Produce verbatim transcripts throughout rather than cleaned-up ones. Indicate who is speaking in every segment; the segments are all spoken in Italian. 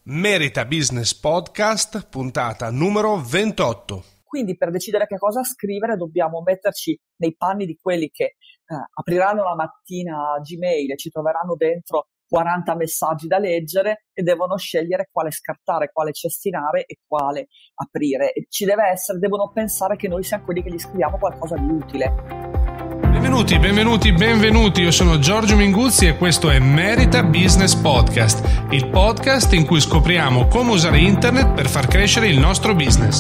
Speaker 1: Merita Business Podcast, puntata numero ventotto.
Speaker 2: Quindi per decidere che cosa scrivere dobbiamo metterci nei panni di quelli che eh, apriranno la mattina Gmail e ci troveranno dentro quaranta messaggi da leggere e devono scegliere quale scartare, quale cestinare e quale aprire. E ci deve essere, devono pensare che noi siamo quelli che gli scriviamo qualcosa di utile.
Speaker 1: Benvenuti, benvenuti, benvenuti, io sono Giorgio Minguzzi e questo è Merita Business Podcast, il podcast in cui scopriamo come usare internet per far crescere il nostro business.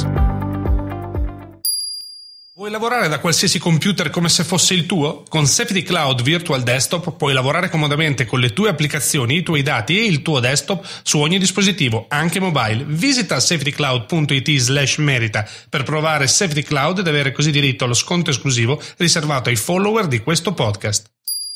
Speaker 1: Vuoi lavorare da qualsiasi computer come se fosse il tuo? Con Safety Cloud Virtual Desktop puoi lavorare comodamente con le tue applicazioni, i tuoi dati e il tuo desktop su ogni dispositivo, anche mobile. Visita safetycloud punto it slash merita per provare Safety Cloud ed avere così diritto allo sconto esclusivo riservato ai follower di questo podcast.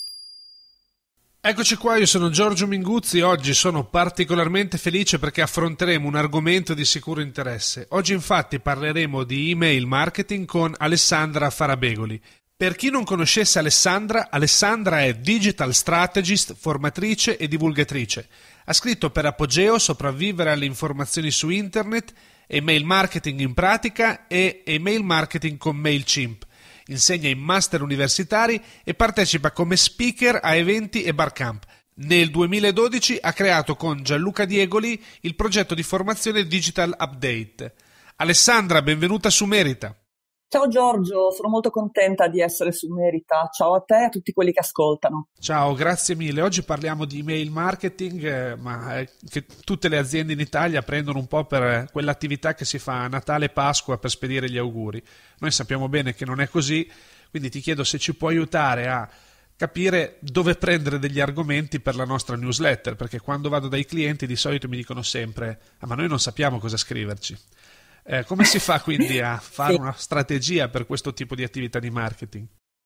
Speaker 1: Eccoci qua, io sono Giorgio Minguzzi e oggi sono particolarmente felice perché affronteremo un argomento di sicuro interesse. Oggi infatti parleremo di email marketing con Alessandra Farabegoli. Per chi non conoscesse Alessandra, Alessandra è digital strategist, formatrice e divulgatrice. Ha scritto per Apogeo Sopravvivere alle informazioni su internet, email marketing in pratica e email marketing con MailChimp. Insegna in master universitari e partecipa come speaker a eventi e barcamp. Nel duemiladodici ha creato con Gianluca Diegoli il progetto di formazione Digital Update. Alessandra, benvenuta su Merita.
Speaker 2: Ciao Giorgio, sono molto contenta di essere su Merita. Ciao a te e a tutti quelli che ascoltano.
Speaker 1: Ciao, grazie mille. Oggi parliamo di email marketing, eh, ma eh, che tutte le aziende in Italia prendono un po' per eh, quell'attività che si fa a Natale e Pasqua per spedire gli auguri. Noi sappiamo bene che non è così, quindi ti chiedo se ci puoi aiutare a capire dove prendere degli argomenti per la nostra newsletter, perché quando vado dai clienti di solito mi dicono sempre «Ah, ma noi non sappiamo cosa scriverci». Eh, come si fa quindi a fare
Speaker 2: Sì.
Speaker 1: una strategia per questo tipo di attività di marketing?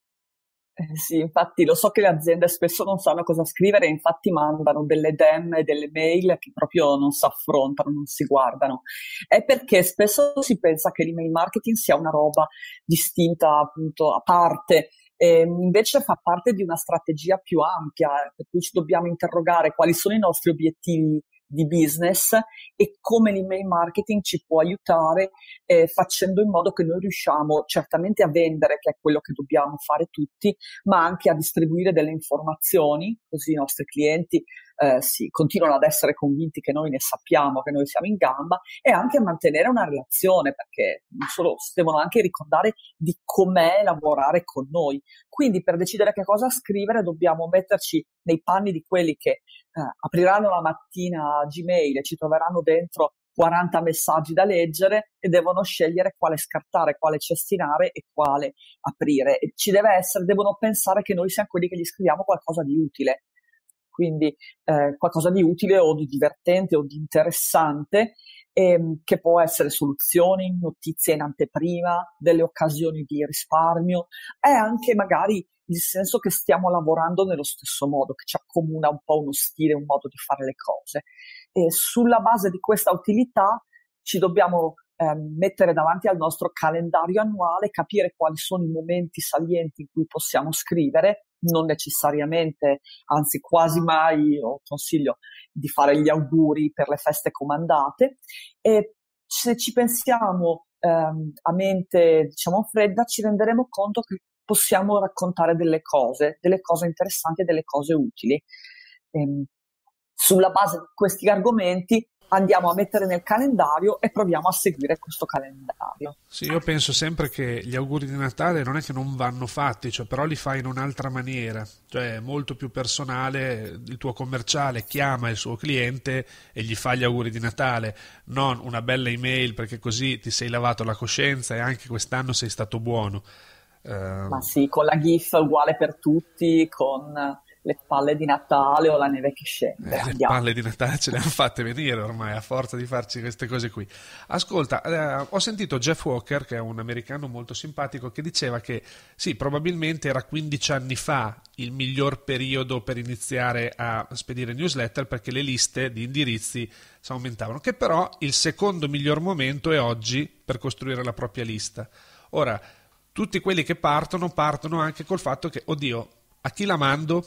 Speaker 2: Eh, sì, infatti lo so che le aziende spesso non sanno cosa scrivere e infatti mandano delle D M e delle mail che proprio non si affrontano, non si guardano. È perché spesso si pensa che l'email marketing sia una roba distinta, appunto, a parte. E invece fa parte di una strategia più ampia, per cui ci dobbiamo interrogare quali sono i nostri obiettivi di business e come l'email marketing ci può aiutare eh, facendo in modo che noi riusciamo certamente a vendere, che è quello che dobbiamo fare tutti, ma anche a distribuire delle informazioni, così i nostri clienti eh, sì, continuano ad essere convinti che noi ne sappiamo, che noi siamo in gamba, e anche a mantenere una relazione, perché non solo si devono anche ricordare di com'è lavorare con noi. Quindi per decidere che cosa scrivere dobbiamo metterci nei panni di quelli che eh, apriranno la mattina Gmail e ci troveranno dentro quaranta messaggi da leggere e devono scegliere quale scartare, quale cestinare e quale aprire. E ci deve essere, devono pensare che noi siamo quelli che gli scriviamo qualcosa di utile. Quindi eh, qualcosa di utile o di divertente o di interessante, ehm, che può essere soluzioni, notizie in anteprima, delle occasioni di risparmio, e anche magari il senso che stiamo lavorando nello stesso modo, che ci accomuna un po' uno stile, un modo di fare le cose. E sulla base di questa utilità ci dobbiamo ehm, mettere davanti al nostro calendario annuale, capire quali sono i momenti salienti in cui possiamo scrivere, non necessariamente, anzi quasi mai io consiglio di fare gli auguri per le feste comandate, e se ci pensiamo ehm, a mente, diciamo, fredda, ci renderemo conto che possiamo raccontare delle cose, delle cose interessanti e delle cose utili. Ehm, sulla base di questi argomenti andiamo a mettere nel calendario e proviamo a seguire questo calendario.
Speaker 1: Sì, io penso sempre che gli auguri di Natale non è che non vanno fatti, cioè, però li fai in un'altra maniera, cioè molto più personale. Il tuo commerciale chiama il suo cliente e gli fa gli auguri di Natale, non una bella email, perché così ti sei lavato la coscienza e anche quest'anno sei stato buono. Uh...
Speaker 2: Ma sì, con la GIF uguale per tutti, con le palle di Natale o la neve che scende.
Speaker 1: Eh, le palle di Natale ce le hanno fatte venire ormai a forza di farci queste cose qui. Ascolta, eh, ho sentito Jeff Walker, che è un americano molto simpatico, che diceva che sì, probabilmente era quindici anni fa il miglior periodo per iniziare a spedire newsletter, perché le liste di indirizzi si aumentavano, che però il secondo miglior momento è oggi per costruire la propria lista. Ora, tutti quelli che partono partono anche col fatto che, oddio, a chi la mando?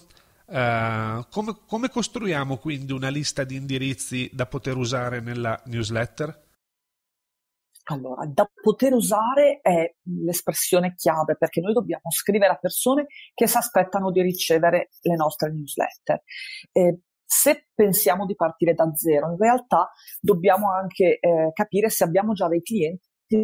Speaker 1: Uh, come, come costruiamo quindi una lista di indirizzi da poter usare nella newsletter?
Speaker 2: Allora, da poter usare è l'espressione chiave, perché noi dobbiamo scrivere a persone che si aspettano di ricevere le nostre newsletter. Eh, se pensiamo di partire da zero, in realtà dobbiamo anche eh, capire se abbiamo già dei clienti.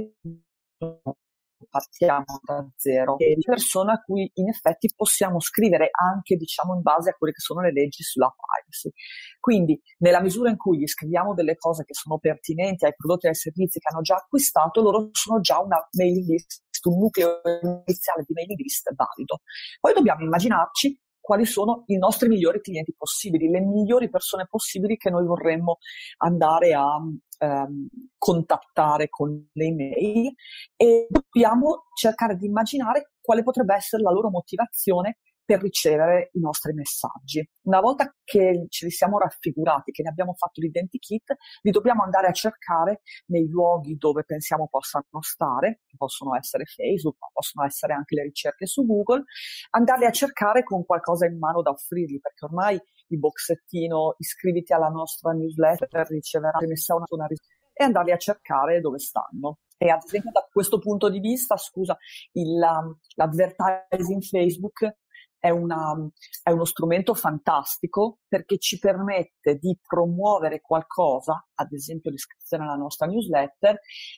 Speaker 2: Partiamo da zero e persone a cui in effetti possiamo scrivere anche, diciamo, in base a quelle che sono le leggi sulla privacy. Quindi nella misura in cui gli scriviamo delle cose che sono pertinenti ai prodotti e ai servizi che hanno già acquistato, loro sono già una mailing list, un nucleo iniziale di mailing list valido. Poi dobbiamo immaginarci quali sono i nostri migliori clienti possibili, le migliori persone possibili che noi vorremmo andare a ehm, contattare con le email, e dobbiamo cercare di immaginare quale potrebbe essere la loro motivazione per ricevere i nostri messaggi. Una volta che ce li siamo raffigurati, che ne abbiamo fatto l'identikit, li dobbiamo andare a cercare nei luoghi dove pensiamo possano stare, che possono essere Facebook, ma possono essere anche le ricerche su Google, andarli a cercare con qualcosa in mano da offrirgli, perché ormai il boxettino iscriviti alla nostra newsletter riceverà una risposta e andarli a cercare dove stanno. E ad esempio da questo punto di vista, scusa, il, l'advertising Facebook è, una, è uno strumento fantastico, perché ci permette di promuovere qualcosa, ad esempio l'iscrizione alla nostra newsletter,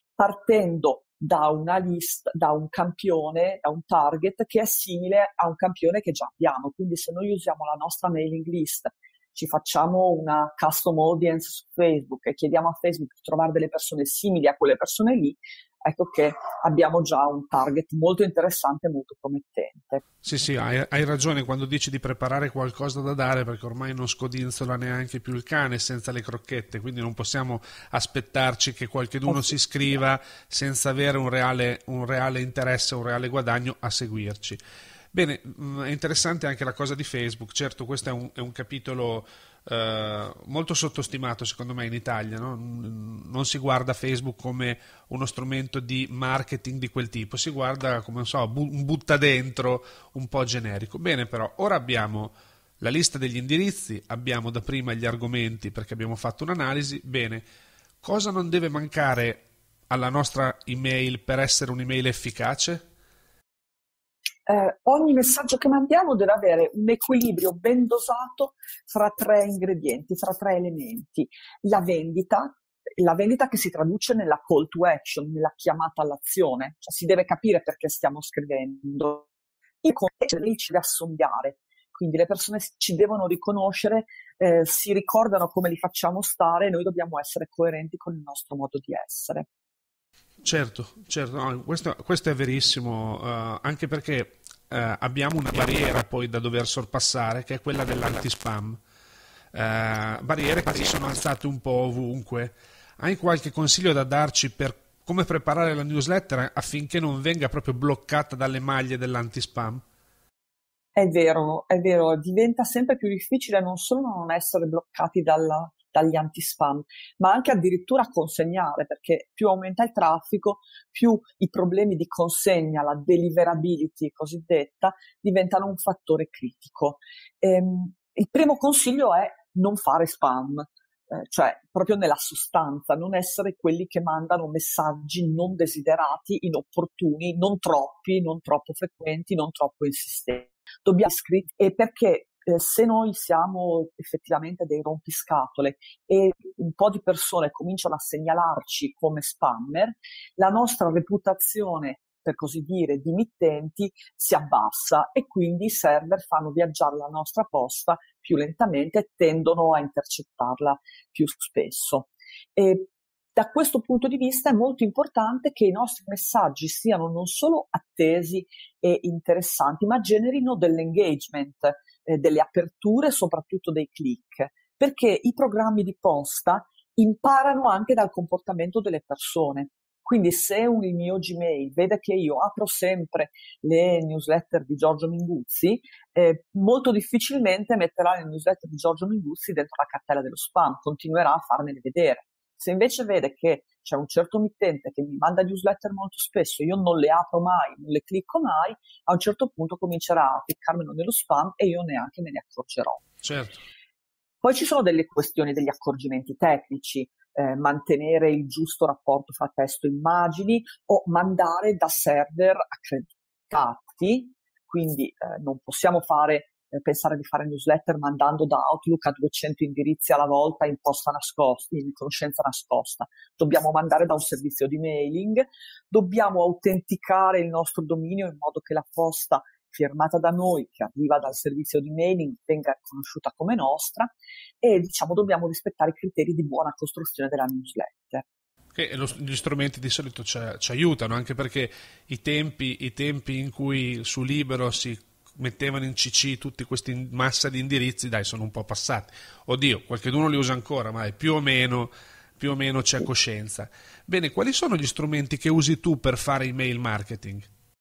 Speaker 2: partendo da una lista, da un campione, da un target che è simile a un campione che già abbiamo. Quindi se noi usiamo la nostra mailing list, ci facciamo una custom audience su Facebook e chiediamo a Facebook di trovare delle persone simili a quelle persone lì, ecco che abbiamo già un target molto interessante e molto promettente.
Speaker 1: Sì, sì, hai, hai ragione quando dici di preparare qualcosa da dare, perché ormai non scodinzola neanche più il cane senza le crocchette, quindi non possiamo aspettarci che qualcheduno si iscriva senza avere un reale, un reale interesse, un reale guadagno a seguirci. Bene, è interessante anche la cosa di Facebook. Certo, questo è un, è un capitolo eh, molto sottostimato secondo me in Italia, no? Non si guarda Facebook come uno strumento di marketing di quel tipo, si guarda come, non so, un butta dentro un po' generico. Bene, però ora abbiamo la lista degli indirizzi, abbiamo da prima gli argomenti perché abbiamo fatto un'analisi. Bene, cosa non deve mancare alla nostra email per essere un'email efficace?
Speaker 2: Eh, ogni messaggio che mandiamo deve avere un equilibrio ben dosato fra tre ingredienti, fra tre elementi. La vendita, la vendita che si traduce nella call to action, nella chiamata all'azione, cioè si deve capire perché stiamo scrivendo. Il contesto deve assomigliare, quindi le persone ci devono riconoscere, eh, si ricordano come li facciamo stare, e noi dobbiamo essere coerenti con il nostro modo di essere.
Speaker 1: Certo, certo, no, questo, questo è verissimo, uh, anche perché uh, abbiamo una barriera poi da dover sorpassare, che è quella dell'anti-spam. Uh, barriere che si sono alzate un po' ovunque. Hai qualche consiglio da darci per come preparare la newsletter affinché non venga proprio bloccata dalle maglie dell'anti-spam?
Speaker 2: È vero, è vero, diventa sempre più difficile non solo non essere bloccati dalla, dagli anti-spam, ma anche addirittura consegnare, perché più aumenta il traffico, più i problemi di consegna, la deliverability cosiddetta, diventano un fattore critico. Ehm, il primo consiglio è non fare spam, eh, cioè proprio nella sostanza, non essere quelli che mandano messaggi non desiderati, inopportuni, non troppi, non troppo frequenti, non troppo insistenti. Dobbiamo scrivere, e perché eh, se noi siamo effettivamente dei rompiscatole e un po' di persone cominciano a segnalarci come spammer, la nostra reputazione, per così dire, di mittenti si abbassa, e quindi i server fanno viaggiare la nostra posta più lentamente e tendono a intercettarla più spesso. E da questo punto di vista è molto importante che i nostri messaggi siano non solo attesi e interessanti, ma generino dell'engagement, eh, delle aperture, soprattutto dei click, perché i programmi di posta imparano anche dal comportamento delle persone. Quindi se un, il mio Gmail vede che io apro sempre le newsletter di Giorgio Minguzzi, eh, molto difficilmente metterà le newsletter di Giorgio Minguzzi dentro la cartella dello spam, continuerà a farmele vedere. Se invece vede che c'è un certo mittente che mi manda newsletter molto spesso, io non le apro mai, non le clicco mai, a un certo punto comincerà a piccarmelo nello spam e io neanche me ne accorgerò.
Speaker 1: Certo.
Speaker 2: Poi ci sono delle questioni, degli accorgimenti tecnici, eh, mantenere il giusto rapporto fra testo e immagini o mandare da server accreditati, quindi eh, non possiamo fare, eh, pensare di fare newsletter mandando da Outlook a duecento indirizzi alla volta in posta nascosta, in conoscenza nascosta. Dobbiamo mandare da un servizio di mailing, dobbiamo autenticare il nostro dominio in modo che la posta firmata da noi, che arriva dal servizio di mailing, venga riconosciuta come nostra, e diciamo dobbiamo rispettare i criteri di buona costruzione della newsletter.
Speaker 1: Che lo, gli strumenti di solito ci, ci aiutano, anche perché i tempi, i tempi in cui su Libero si mettevano in C C tutti questi massa di indirizzi, dai, sono un po' passati. Oddio, qualcuno li usa ancora, ma è più o meno, più o meno c'è coscienza. Bene, quali sono gli strumenti che usi tu per fare email marketing?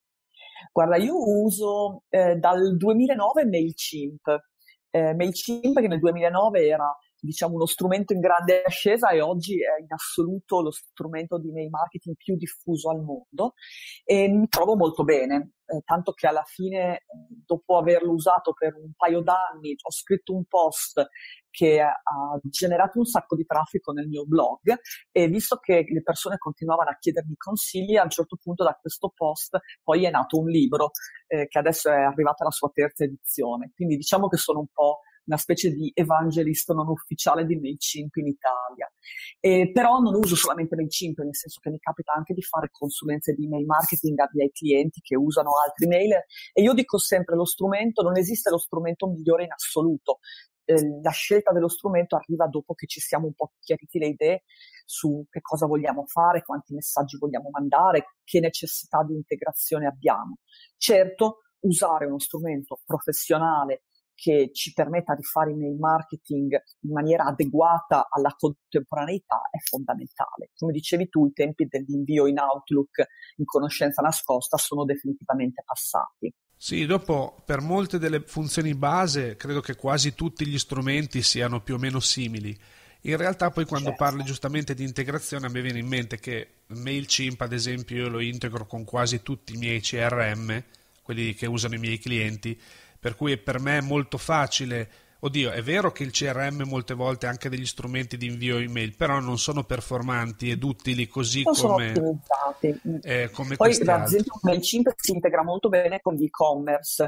Speaker 2: Guarda, io uso eh, dal duemilanove MailChimp. Eh, MailChimp che nel duemilanove era, diciamo, uno strumento in grande ascesa e oggi è in assoluto lo strumento di email marketing più diffuso al mondo e mi trovo molto bene, eh, tanto che alla fine, dopo averlo usato per un paio d'anni, ho scritto un post che ha generato un sacco di traffico nel mio blog e visto che le persone continuavano a chiedermi consigli, a un certo punto da questo post poi è nato un libro eh, che adesso è arrivata alla sua terza edizione. Quindi diciamo che sono un po' una specie di evangelista non ufficiale di MailChimp in Italia. Eh, però non uso solamente MailChimp, nel senso che mi capita anche di fare consulenze di email marketing ai miei clienti che usano altri mailer e io dico sempre lo strumento, non esiste lo strumento migliore in assoluto. Eh, la scelta dello strumento arriva dopo che ci siamo un po' chiariti le idee su che cosa vogliamo fare, quanti messaggi vogliamo mandare, che necessità di integrazione abbiamo. Certo, usare uno strumento professionale che ci permetta di fare email marketing in maniera adeguata alla contemporaneità è fondamentale. Come dicevi tu, i tempi dell'invio in Outlook in conoscenza nascosta sono definitivamente passati.
Speaker 1: Sì, dopo per molte delle funzioni base credo che quasi tutti gli strumenti siano più o meno simili. In realtà poi quando
Speaker 2: Certo.
Speaker 1: parli giustamente di integrazione a me viene in mente che MailChimp ad esempio io lo integro con quasi tutti i miei C R M, quelli che usano i miei clienti, per cui per me è molto facile. Oddio, è vero che il C R M molte volte ha anche degli strumenti di invio email, però non sono performanti ed utili così
Speaker 2: Non sono
Speaker 1: come,
Speaker 2: ottimizzati.
Speaker 1: eh, come
Speaker 2: Poi,
Speaker 1: questi
Speaker 2: ad
Speaker 1: altri.
Speaker 2: esempio, MailChimp si integra molto bene con l'e-commerce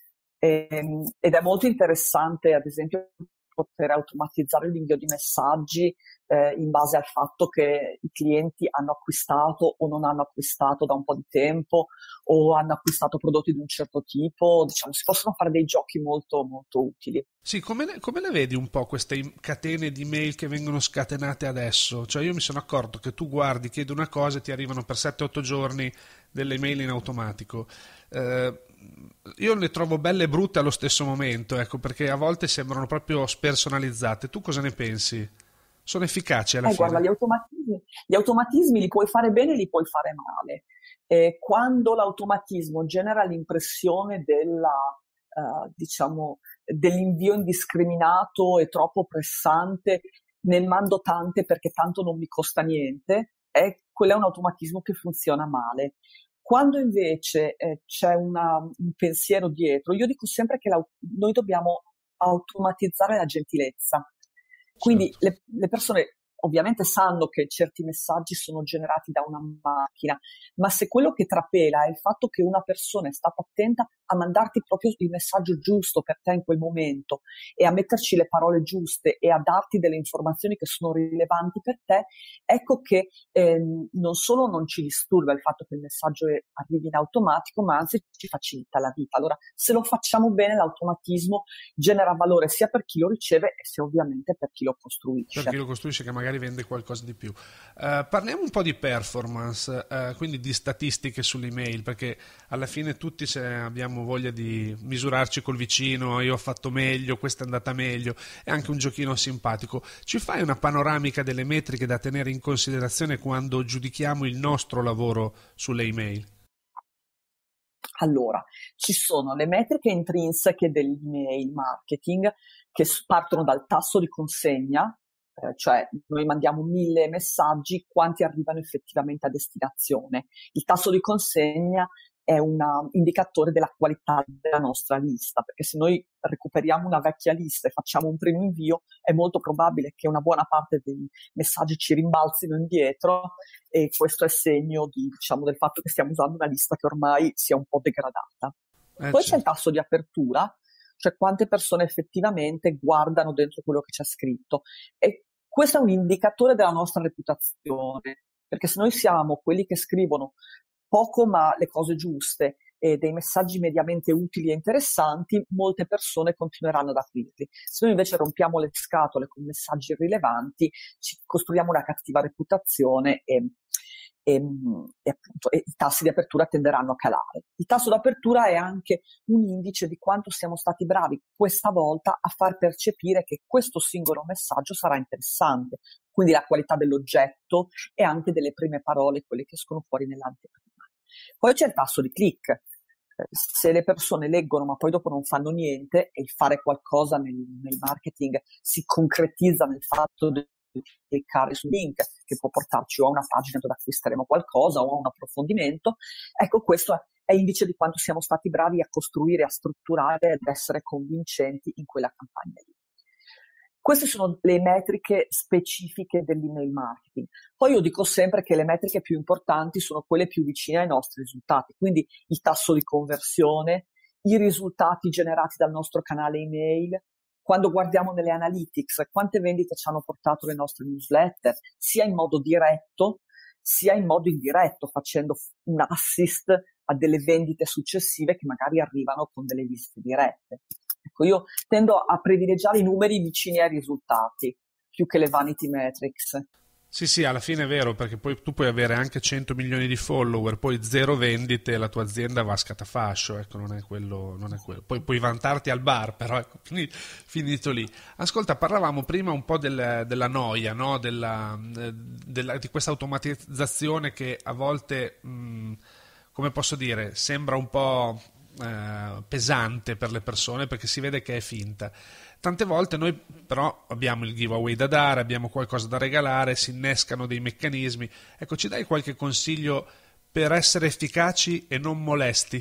Speaker 2: ehm, ed è molto interessante, ad esempio, poter automatizzare l'invio di messaggi eh, in base al fatto che i clienti hanno acquistato o non hanno acquistato da un po' di tempo o hanno acquistato prodotti di un certo tipo. Diciamo, si possono fare dei giochi molto, molto utili.
Speaker 1: Sì, come le, come le vedi un po' queste im- catene di mail che vengono scatenate adesso? Cioè io mi sono accorto che tu guardi, chiedi una cosa e ti arrivano per sette otto giorni delle mail in automatico. Eh, io le trovo belle e brutte allo stesso momento, ecco, perché a volte sembrano proprio spersonalizzate. Tu cosa ne pensi? Sono efficaci alla
Speaker 2: Eh, guarda,
Speaker 1: fine?
Speaker 2: gli automatismi, gli automatismi li puoi fare bene, li puoi fare male. Eh, quando l'automatismo genera l'impressione della, eh, diciamo, dell'invio indiscriminato e troppo pressante, ne mando tante perché tanto non mi costa niente, eh, quello è un automatismo che funziona male. Quando invece eh, c'è una, un pensiero dietro, io dico sempre che noi dobbiamo automatizzare la gentilezza. Quindi
Speaker 1: Certo.
Speaker 2: le, le persone ovviamente sanno che certi messaggi sono generati da una macchina, ma se quello che trapela è il fatto che una persona è stata attenta a mandarti proprio il messaggio giusto per te in quel momento e a metterci le parole giuste e a darti delle informazioni che sono rilevanti per te, ecco che ehm, non solo non ci disturba il fatto che il messaggio è, arrivi in automatico, ma anzi ci facilita la vita. Allora, se lo facciamo bene, l'automatismo genera valore sia per chi lo riceve e sia ovviamente per chi lo
Speaker 1: Per
Speaker 2: costruisce.
Speaker 1: chi lo costruisce che magari vende qualcosa di più. Uh, parliamo un po' di performance, uh, quindi di statistiche sull'email, perché alla fine tutti se abbiamo voglia di misurarci col vicino, io ho fatto meglio, questa è andata meglio, è anche un giochino simpatico. Ci fai una panoramica delle metriche da tenere in considerazione quando giudichiamo il nostro lavoro sulle email?
Speaker 2: Allora, ci sono le metriche intrinseche dell'email marketing che partono dal tasso di consegna, eh, cioè noi mandiamo mille messaggi, quanti arrivano effettivamente a destinazione. Il tasso di consegna è un indicatore della qualità della nostra lista, perché se noi recuperiamo una vecchia lista e facciamo un primo invio, è molto probabile che una buona parte dei messaggi ci rimbalzino indietro, e questo è segno di, diciamo, del fatto che stiamo usando una lista che ormai sia un po' degradata.
Speaker 1: Eh,
Speaker 2: Poi
Speaker 1: certo.
Speaker 2: c'è il tasso di apertura, cioè quante persone effettivamente guardano dentro quello che c'è scritto, e questo è un indicatore della nostra reputazione, perché se noi siamo quelli che scrivono poco ma le cose giuste e dei messaggi mediamente utili e interessanti, molte persone continueranno ad aprirli. Se noi invece rompiamo le scatole con messaggi irrilevanti, ci costruiamo una cattiva reputazione e, e, e appunto e i tassi di apertura tenderanno a calare. Il tasso di apertura è anche un indice di quanto siamo stati bravi questa volta a far percepire che questo singolo messaggio sarà interessante, quindi la qualità dell'oggetto e anche delle prime parole, quelle che escono fuori nell'anteprima. Poi c'è il tasso di click. Se le persone leggono ma poi dopo non fanno niente, e il fare qualcosa nel, nel marketing si concretizza nel fatto di cliccare sul link che può portarci o a una pagina dove acquisteremo qualcosa o a un approfondimento, ecco, questo è indice di quanto siamo stati bravi a costruire, a strutturare ed essere convincenti in quella campagna lì. Queste sono le metriche specifiche dell'email marketing. Poi io dico sempre che le metriche più importanti sono quelle più vicine ai nostri risultati, quindi il tasso di conversione, i risultati generati dal nostro canale email, quando guardiamo nelle analytics quante vendite ci hanno portato le nostre newsletter, sia in modo diretto sia in modo indiretto, facendo un assist a delle vendite successive che magari arrivano con delle visite dirette. Ecco, io tendo a privilegiare i numeri vicini ai risultati più che le vanity metrics.
Speaker 1: Sì, sì, alla fine è vero, perché poi tu puoi avere anche cento milioni di follower, poi zero vendite e la tua azienda va a scatafascio, ecco, non è quello, non è quello. Poi puoi vantarti al bar, però ecco, finito lì. Ascolta, parlavamo prima un po' del, della noia, no? della, della, di questa automatizzazione che a volte, mh, come posso dire, sembra un po' eh, pesante per le persone perché si vede che è finta. Tante volte noi però abbiamo il giveaway da dare, abbiamo qualcosa da regalare, si innescano dei meccanismi. Ecco, ci dai qualche consiglio per essere efficaci e non molesti?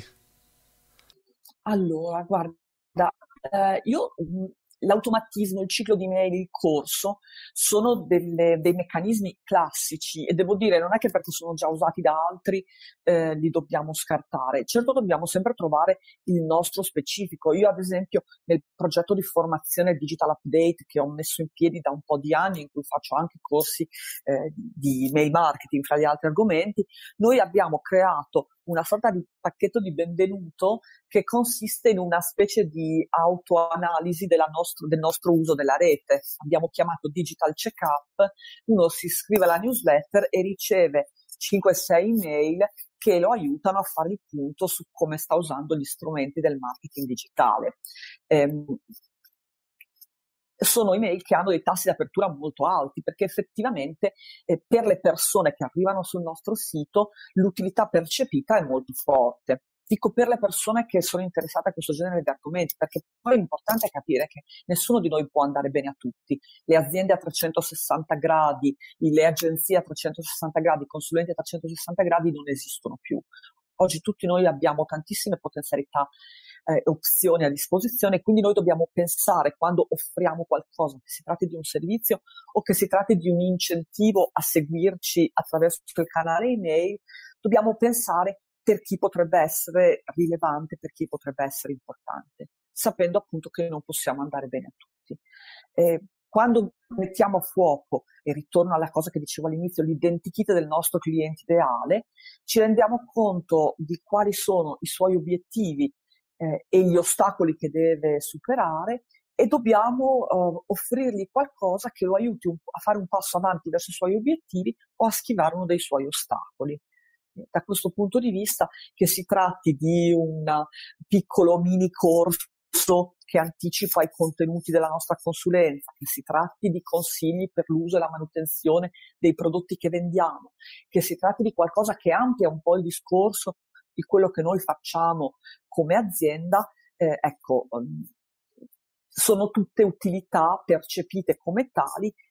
Speaker 2: Allora, guarda, eh, io mh, l'automatismo, il ciclo di mail, il corso sono delle, dei meccanismi classici, e devo dire non è che perché sono già usati da altri eh, li dobbiamo scartare. Certo, dobbiamo sempre trovare il nostro specifico. Io ad esempio nel progetto di formazione Digital Update che ho messo in piedi da un po' di anni, in cui faccio anche corsi eh, di mail marketing fra gli altri argomenti, noi abbiamo creato una sorta di pacchetto di benvenuto che consiste in una specie di autoanalisi della nostro, del nostro uso della rete. Abbiamo chiamato Digital Checkup. Uno si iscrive alla newsletter e riceve cinque sei email che lo aiutano a fare il punto su come sta usando gli strumenti del marketing digitale. Ehm, sono email che hanno dei tassi di apertura molto alti, perché effettivamente eh, per le persone che arrivano sul nostro sito l'utilità percepita è molto forte. Dico per le persone che sono interessate a questo genere di argomenti, perché poi l'importante è capire che nessuno di noi può andare bene a tutti. Le aziende a trecentosessanta gradi, le agenzie a trecentosessanta gradi, i consulenti a trecentosessanta gradi non esistono più. Oggi tutti noi abbiamo tantissime potenzialità e eh, opzioni a disposizione, quindi noi dobbiamo pensare, quando offriamo qualcosa, che si tratti di un servizio o che si tratti di un incentivo a seguirci attraverso il canale email, dobbiamo pensare per chi potrebbe essere rilevante, per chi potrebbe essere importante, sapendo appunto che non possiamo andare bene a tutti. Eh, quando mettiamo a fuoco, e ritorno alla cosa che dicevo all'inizio, l'identikit del nostro cliente ideale, ci rendiamo conto di quali sono i suoi obiettivi eh, e gli ostacoli che deve superare, e dobbiamo uh, offrirgli qualcosa che lo aiuti un, a fare un passo avanti verso i suoi obiettivi o a schivare uno dei suoi ostacoli. Da questo punto di vista, che si tratti di un piccolo mini corso che anticipa i contenuti della nostra consulenza, che si tratti di consigli per l'uso e la manutenzione dei prodotti che vendiamo, che si tratti di qualcosa che amplia un po' il discorso di quello che noi facciamo come azienda, eh, ecco, sono tutte utilità percepite come tali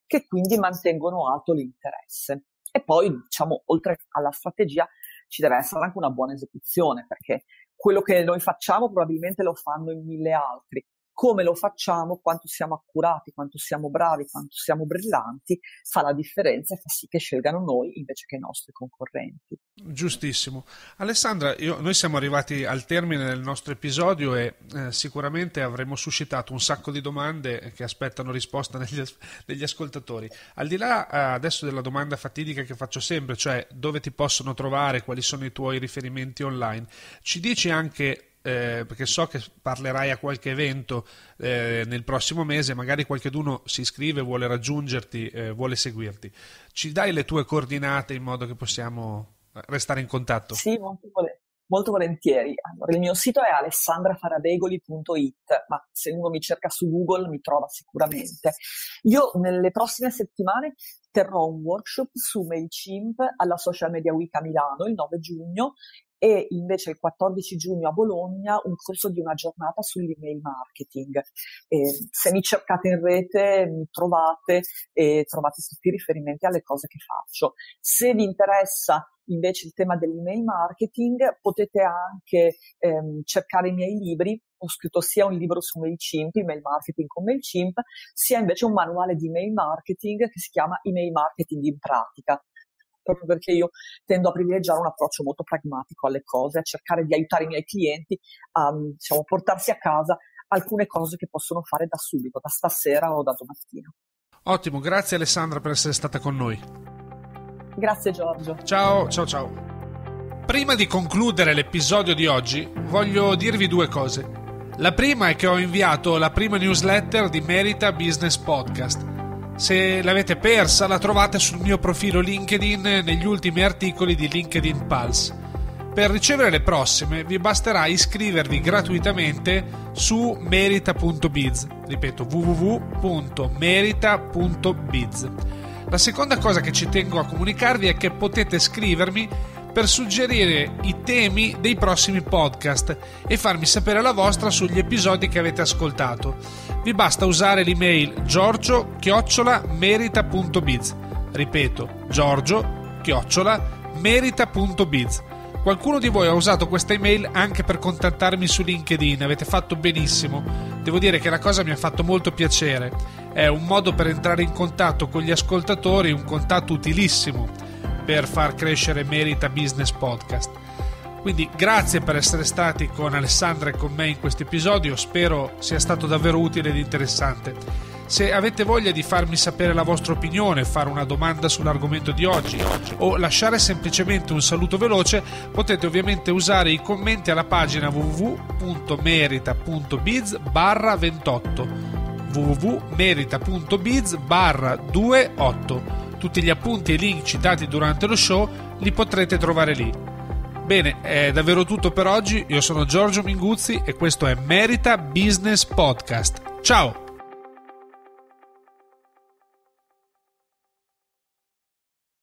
Speaker 2: che quindi mantengono alto l'interesse. E poi, diciamo, oltre alla strategia ci deve essere anche una buona esecuzione, perché quello che noi facciamo probabilmente lo fanno in mille altri. Come lo facciamo, quanto siamo accurati, quanto siamo bravi, quanto siamo brillanti, fa la differenza e fa sì che scelgano noi invece che i nostri concorrenti.
Speaker 1: Giustissimo. Alessandra, io, noi siamo arrivati al termine del nostro episodio e eh, sicuramente avremo suscitato un sacco di domande che aspettano risposta negli, negli ascoltatori. Al di là eh, adesso della domanda fatidica che faccio sempre, cioè dove ti possono trovare, quali sono i tuoi riferimenti online, ci dici anche... Eh, perché so che parlerai a qualche evento eh, nel prossimo mese, magari qualcheduno si iscrive, vuole raggiungerti, eh, vuole seguirti. Ci dai le tue coordinate in modo che possiamo restare in contatto?
Speaker 2: Sì, molto, vol- molto volentieri. Allora, il mio sito è alessandra farabegoli punto it, ma se uno mi cerca su Google mi trova sicuramente. Io nelle prossime settimane terrò un workshop su MailChimp alla Social Media Week a Milano il nove giugno, e invece il quattordici giugno a Bologna un corso di una giornata sull'email marketing. E se mi cercate in rete mi trovate e trovate tutti i riferimenti alle cose che faccio. Se vi interessa invece il tema dell'email marketing, potete anche ehm, cercare i miei libri. Ho scritto sia un libro su MailChimp, email marketing con MailChimp, sia invece un manuale di email marketing che si chiama Email Marketing in Pratica, proprio perché io tendo a privilegiare un approccio molto pragmatico alle cose, a cercare di aiutare i miei clienti a, diciamo, portarsi a casa alcune cose che possono fare da subito, da stasera o da domattina.
Speaker 1: Ottimo, grazie Alessandra per essere stata con noi.
Speaker 2: Grazie Giorgio.
Speaker 1: Ciao, ciao, ciao. Prima di concludere l'episodio di oggi, voglio dirvi due cose. La prima è che ho inviato la prima newsletter di Merita Business Podcast. Se l'avete persa, la trovate sul mio profilo LinkedIn negli ultimi articoli di LinkedIn Pulse. Per ricevere le prossime vi basterà iscrivervi gratuitamente su merita punto biz, ripeto w w w punto merita punto biz. La seconda cosa che ci tengo a comunicarvi è che potete scrivermi per suggerire i temi dei prossimi podcast e farmi sapere la vostra sugli episodi che avete ascoltato. Vi basta usare l'email giorgio chiocciola merita punto biz. Ripeto, giorgio chiocciola merita punto biz. Qualcuno di voi ha usato questa email anche per contattarmi su LinkedIn, avete fatto benissimo. Devo dire che la cosa mi ha fatto molto piacere. È un modo per entrare in contatto con gli ascoltatori, un contatto utilissimo per far crescere Merita Business Podcast. Quindi grazie per essere stati con Alessandra e con me in questo episodio, spero sia stato davvero utile ed interessante. Se avete voglia di farmi sapere la vostra opinione, fare una domanda sull'argomento di oggi o lasciare semplicemente un saluto veloce, potete ovviamente usare i commenti alla pagina w w w punto merita punto biz barra ventotto w w w punto merita punto biz barra ventotto. Tutti gli appunti e link citati durante lo show li potrete trovare lì. Bene, è davvero tutto per oggi. Io sono Giorgio Minguzzi e questo è Merita Business Podcast. Ciao!